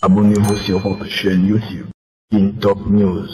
Abonnez-vous sur votre chaîne YouTube, King Top News.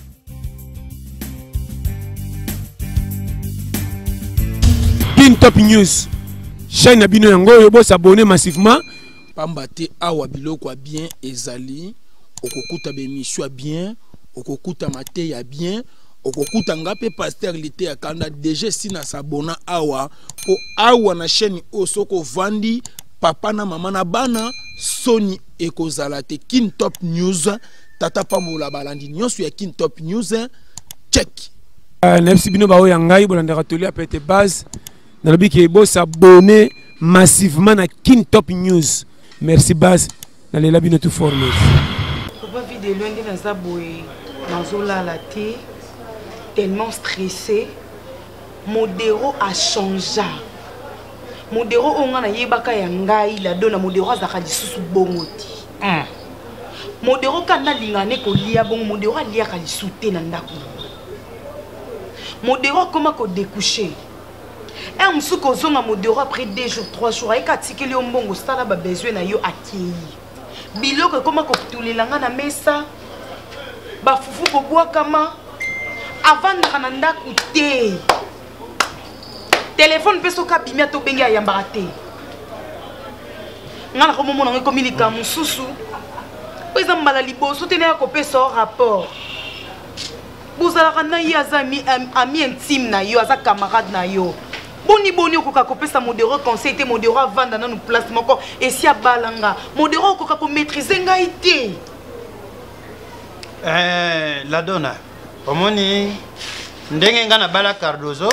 King Top News. Chaîne Abino Yango, vous s'abonnez massivement. Pambate awa biloko bien ezali. Okokuta bemisho bien. Okokuta mate ya bien. Okokuta ngape pasteur lité ya kanda DG sina sabona awa. Po awa na chaîne osoko vandi. Papa na mama na bana. Sony ekozalate King Top News. Tata pambola balandi nyonso ya King Top News. Check. Nefsi bino bao yangai bolandera toli a pete base. Dans le but que vous s'abonnez massivement à King Top News. Merci base. Dans les labos tout formés. Papa vit de loin dans sa boue. Dans la thé. Tellement stressé. Modéro a changé. Modéro on a yebaka yangai la donne modéro azaka lisusu bongoti. Modéro kana lingane ko lia bon modéro lia ka lisute na ndako. Modéro comment ko découcher. Un moussouko zonga modéro après 2 jours 3 jours et katikeli ombongo sala ba besoin na yo akei. Biloko comment ko tulelanga na mesa. Ba fufu ko bois kama avant na ndako te. Téléphone peso ka bimia to bengi ayambara te. Ngana ko momo na komilika mususu. Pesa mbala liboso tena ko pesa rapport. Bozala na yi azami ami intime na yo aza camarade na yo. Boni boni okoka kopesa modéro conseil te modéro vanda na nous place moko et si abalanga modéro okoka ko maîtriser ngai te. La donna. Omoni ndenge ngana bala Cardozo.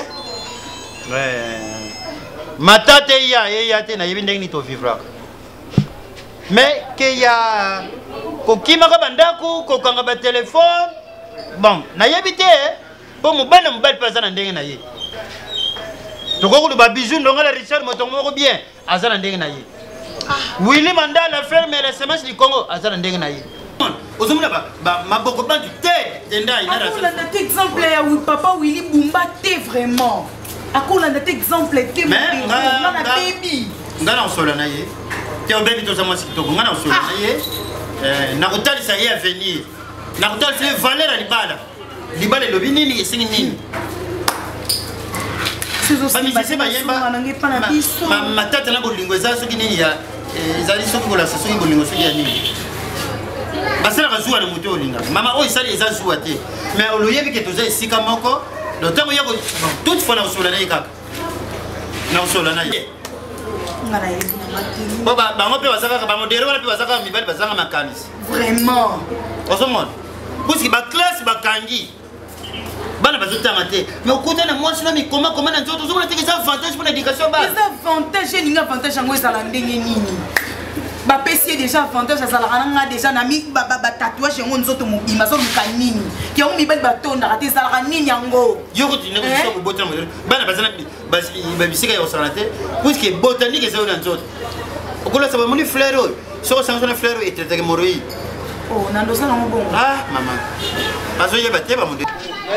Matate ya te na yebi ndenge ni to vivra. Mais que ya kokima ka bandaku kokanga ba téléphone. Bon, na yebi te po mobala paza na ndenge na ye. Toko lu ba bijou ndonga la Richard motongo bien azana ndenge na ye. Willy Mandela ferme les semences du Congo azana ndenge na ye. Ozomuna ba maboko bantu te tenda ina raison. Akola na exemple ya papa Willy Bumba te vraiment. Akola na exemple te mais na baby. Ngana osola na ye. Te obebi to sama sikitoko ngana osola na ye. Na kotalisa ye avenir. Na kotalisa valeur ya libala. Libala lobi nini esingi nini? Matata na bolingo eza soki nini ya ezali soki kolasa soki bolingo soki ya nini basalaka zuwa na moto olinga mama oyo esali eza zuwa te mais oloyebi ke toza esika moko lo ntango ya toute fois na kosola na ye kaka na kosola na ye po bango mpe baza kaka bamodere wana mpe baza kaka mibali bazanga makanisi vraiment ozomona puisque baklasse bakangi bana bazotanga te mais okutana mwasi na mikoma koma na nzoto ozomona teke eza avantage pour l'éducation base eza avantage elingi avantage yango ezala ndenge nini bapesi déjà avantage azalaka nanga déjà na mi batatouage yango nzoto mobima azoluka nini yango mibali batondaka te ezalaka nini yango yo kotine kosa kobotana modele bana bazana babisika ya kosala te puisque botanique eza oyo na nzoto okolasa bamoni fleur oyo soko osangisa na fleur oyo etraitake moroi oh nandosa nango bongo ah mama bazoyeba te bamodele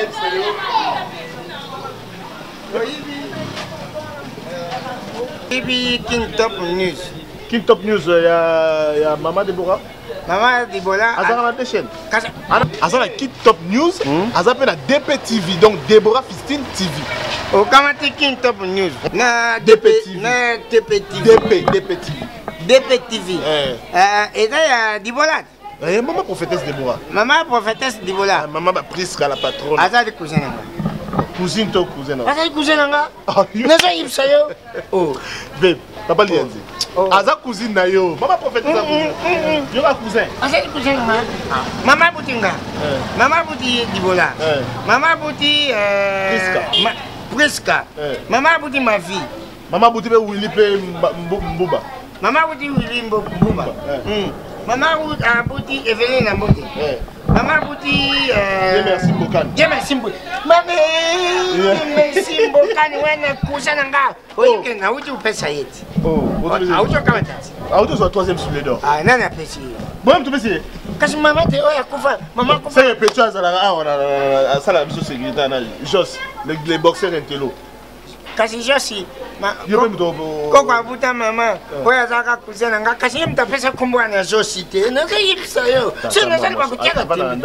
King Top News. King Top News, il y a Maman Deborah. Maman Deborah. Azara la deux chaînes. Azara King Top News. Azara la DP TV. Donc Deborah Fistine TV. Oh, comment tu King Top News? Na DP TV. Na DP TV. DP TV. DP TV. Et là, il y a Deborah. Maman prophétesse Deborah. Maman prophétesse Deborah. Maman Prisca la patronne. Azara de cousin. Cousine to cousin. Azara cousin nanga. Nasa ipsayo. Oh. Babe, papa lianzi. Azara cousine na yo. Maman prophétesse cousin. Yo ka cousin. Azara cousin nanga. Maman butinga. Maman buti Deborah. Maman buti Prisca. Prisca. Maman buti ma fille. Maman buti be Willy pe Mbuba. Maman buti Willy Mbuba. Maman buti Evelyn Nambote. Maman buti merci Mbokani. Merci Mbokani. Maman merci Mbokani wana kusana nga. Oye na uti upesa yeti. Oh, auto kama tati. Auto sur troisième sous les dents. Ah nani apesi. Bon tu pesi. Kasi maman te oya kufa. Maman kufa. C'est petit azala on a ça la mission sécurité na Jos les boxeurs intello. Kasi Josi koko abuta mama oyo azalaka cousin na nga kasi ye moto apesa kombo wana azosite nazayebisa yo so nazali bakutiaka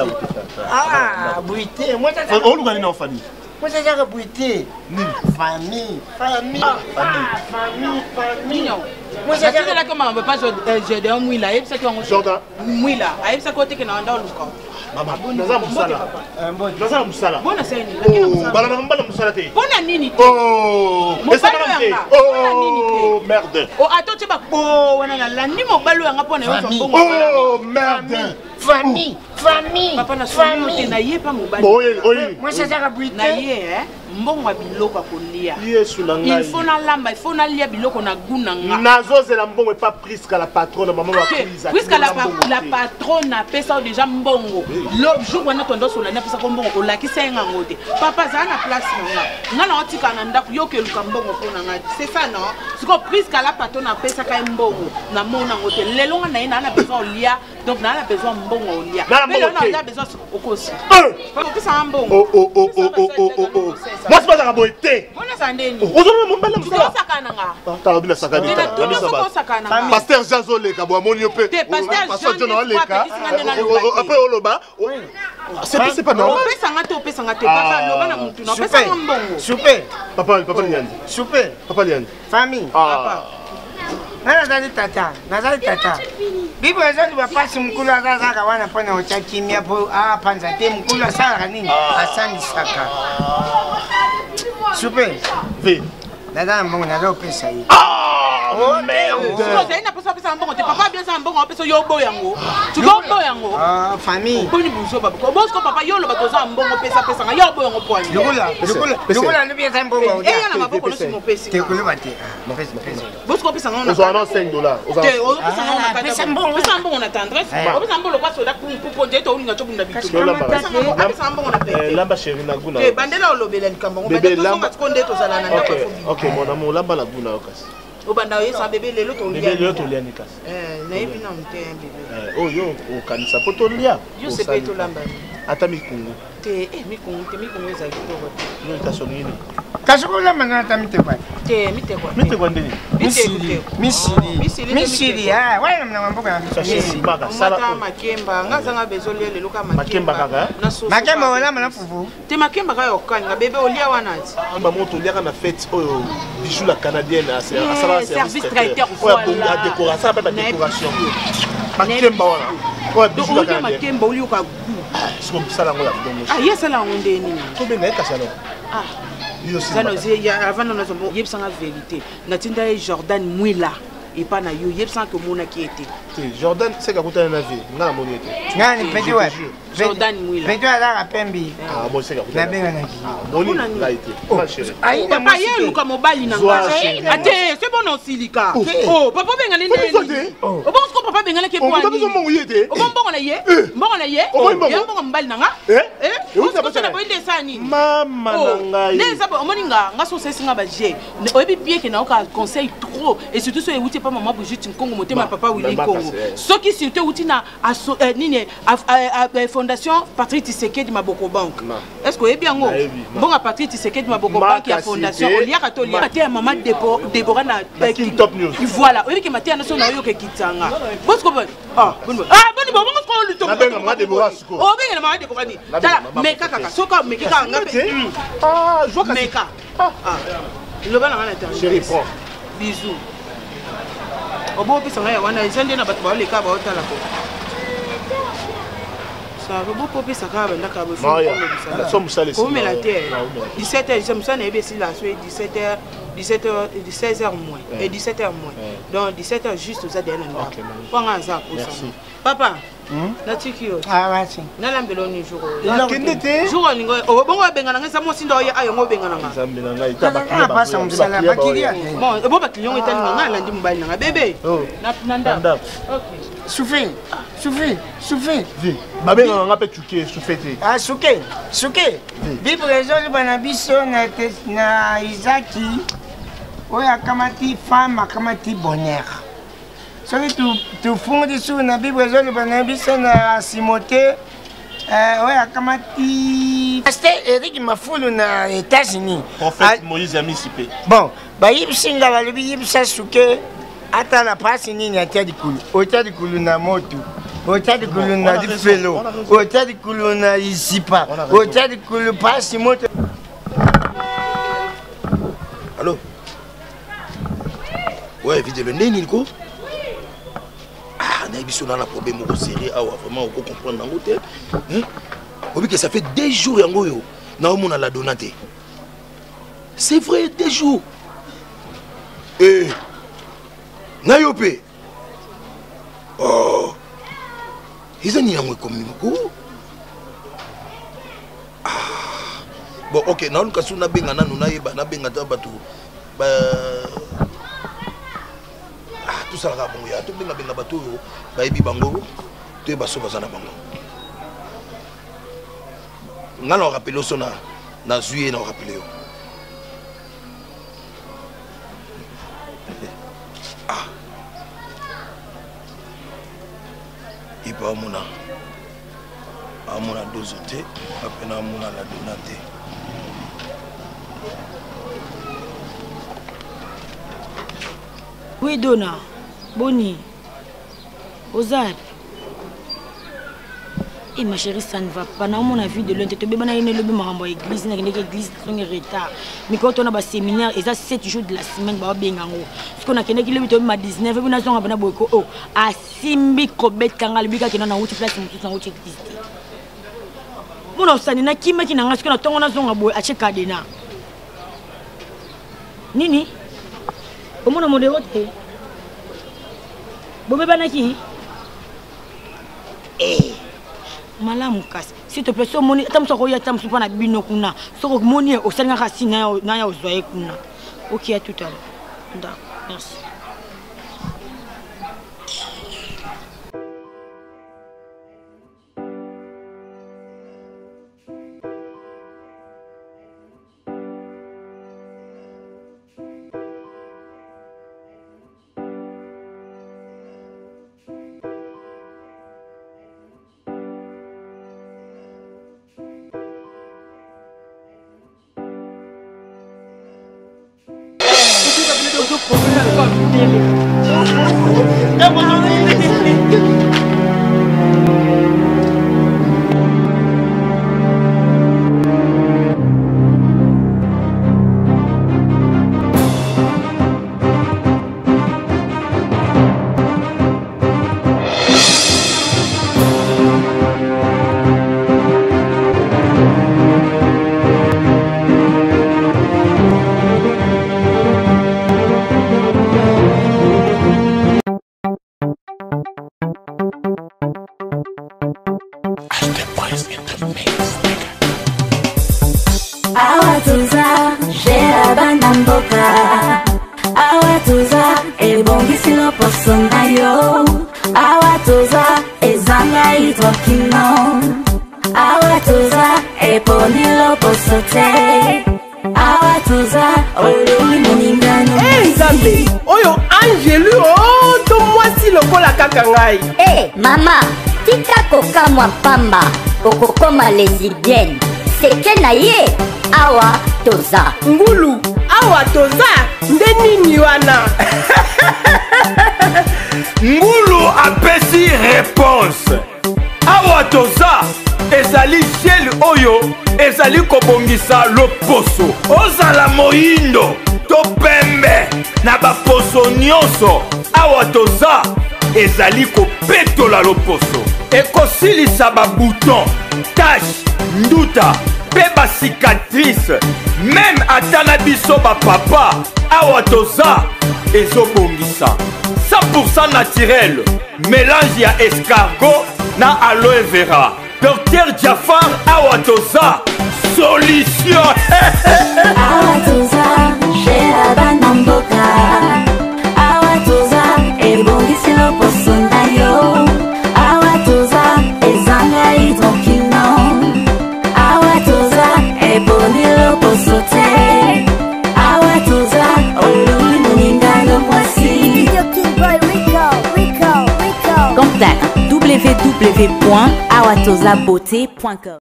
buite oluka nini ofani mosazaka buite famille mosazelaki makambo mpasi gédéon mwila ayebisaki yango mwila ayebisaki oteke na wanda oluka naza mosala bona seni balabaka mbala mosala te mpona nini te merde atoti bakpo wana nalandi mobali oyanga mpona yo mbongo merde famille papa na soyo te naye pa mobali mosazaka buite naye mbongo ya biloko akolia yesu na ngai il faut nalamba il faut nalia biloko na guna nga nazozela mbongo epa priska la patronne mama bakuiza puisque la patronne apesa déjà mbongo le jour wana tondosolani apesako mbongo olakisa ye ngango te papa azala na place nanga na otika na ndako yoki eluka mbongo mpona nga c'est ça non siko puisque la patronne apesaka ye mbongo namona yango te lelo nga na ye naa na besoin olia donc naa na besoin mbongo olia mpe lelo naa besoin okosi opesanga mbongo mwasi bazaka boye te bonasa ndeni ozomona mobala mosala osakana nga tala bina sakani pasteur jean zoleka bo amoni yo mpe pasteur john oleka apres oloba c'est pas normal opesanga te papa loba na mutu na opesanga mbongo soupe papa liandi soupe papa liandi famille nazali tata bibo ezali bapasi mokulu azazaka wana mpona otya kimia mpo apanza te mokulu asalaka nini asandisaka supe naza na mbongo naza opesa ye ozali na posa opesaka mbongo te papa abiasaka mbongo apesa yo oboyo yango tuka oboyo yango famille mponi buso babiko obosiko papa yo oloba toza mbongo pesanga yo oboyo yango pwani lukula lobi eza mbongo eya na maboko nosimo opesi tekoloba te bosiko opesanga opesa mbongo na tendresse opesa mbongo kwa soda pupo te tolinga tobunda bitu opesa mbongo na pete lamba chéri na guna bandela olobela likambo ngo bande tozonga tiko nde tozala na ndako ok mon amour lamba na guna okasi obanda oyesa bebe lelo toliani kasi nayebi na mte bebe oyo okanisa po tolia yo sepe tolamba ata mikungu te mikungu ezali kitoko te itaso nini kasi kolamba na ata mitekwa te mitekwa ndeni misiri wana mna mamboka ya mata makemba nga zanga bezolia lelo ka makemba kaka makemba olamba na fufu te makemba ka yokanga bebe olia wana ati amba moto liaka na fête oyo bijou la canadienne asala service traiteur la décoration pas la décoration makemba wana oyo bijou la canadienne makemba olioka siko msala ngo ya bongo yesala ngo ndeni to benga ekasano avant nazombo yebisanga vérité natinda ye Jordan Mwila epa na yo yebisanga ke omonaki ete Jordan seka kutana na vie nga namoni ete ngani peti wa Jordan Mwila peti azaka pembi mo seka kutana nabenganaki moni nga ete papa ye luka mobali na nga ate c'est bon osilika papa bengana ndeni obongo papa bengana ke kwa ni mbongo yete mbongo na ye mbongo mobali na nga na boinde sani mama na ngai neza omoni nga so sesinga ba je oyebi bien que na oka conseil trop et surtout so ewuti pa mama Brigitte Nkongo motema papa Willy Kongo soki surtout ewuti na nini fondation Patrick Tshisekedi Maboko Bank est-ce que oyebi yango mbonga Patrick Tshisekedi Maboko Bank ya fondation oliaka to liaka te mama Deborah na Top News voilà oyebi ke matia na so na yo ke kitanga bosko boni bongo ko luto na benga mama Deborah siko benga mama Deborah ni tala meka kaka soka meka ngape joie meka le bana ngana ta chérie prends bisous obo pesa ngaya wana izende na bato ba oleka ba otala ko ça va beaucoup pesa ka ba ndaka ba la somme ça les ko mela te 17h je me sens ebe si la so 17h 16h moins et 17h moins donc 17h juste ça derrière nous pour nga za ko ça papa na tikio basi nalambelo ni jour la kende te jour ni ngo bongo bengana ngesa mo sindo ye ayo ngo bengana nga zambi na ngai tabaki pasa msala bakilia bon bo ba client etani nga landi mobali na bebe na nda OK souffle vi babenga nga pe tuke souffete souke bible ezoli bana biso na Isaki oyo akamati femme akamati bonheur soki tufundi su na bible ezoli bana biso na Timote oyo akamati Pasteur Eric Mafoulou na États-Unis. Prophète Moïse Amisipé. Bon, bah yibsinga balobi yibsa suke ata na pasi nini atia dikulu. Otia dikulu na moto. Otia dikulu na difelo. Otia dikulu na isipa. Otia dikulu pasi moto. Allô? Ouais, vidéo le nez, quoi? Ah, on a un problème au sérieux, vraiment, on peut comprendre dans l'hôtel. On dit que ça fait 2 jours, on a la donate. C'est vrai, 2 jours. Eh, Nayope. Oh, ils ont dit comme nous. Ah, bon, ok, nous avons dit que nous avons dit que tout ça là bon ya tout benga bato ba yebi bango te baso bazana bango ngala rappelé so na juillet na rappelé ah il pas mona amona dozote apena mona la donate. Oui, Donna. Boni. Ozad. Et ma chérie, ça ne va pas. Dans mon avis de l'un, tu es bien élevé à l'église, dans l'église, tu es en retard. Mais quand on a un séminaire, et ça, 7 jours de la semaine, tu es bien en haut. Parce qu'on a quelqu'un qui est à 19, et puis on a un peu de à Simbi, Kobet, Kangal, Bika, qui est dans la route, place, tout en route, église. Mon enfant, il y a qui m'a dit que tu as un Chekadena. Nini? Comment on a modéré? Bobé Banaki? Eh, Malam Kas, s'il te plaît, so moni, tam so roya tam supana bino kuna, so moni au Sénégal racine na ya ozoye kuna. Ok, à tout à l'heure. D'accord, merci. Eh, mama, tika koka mwa pamba, okokoma lesbienne. Seke na ye, awa toza. Ngulu, awa toza, ndeni wana. Ngulu apesi réponse. Awa toza, ezali gel oyo, ezali kobongisa loposo. Ozala moindo, to pembe, na baposo nyonso. Awa toza, ezali kopetola loposo. Ekosilisa ba bouton, tache, nduta, pe ba cicatrice. Même atana biso ba papa, awa toza, ezobongisa. 100% naturel, mélange ya escargot na aloe vera. Dr Jafar awa toza, solution. Awa toza, shera banamboka. Awa toza, ebongisi loposo na yo. Awa toza, ezanga hydroquinone. Awa toza, eboni loposo te. Awa toza, olui muningano mwasi. Contact www.awatozabeauté.com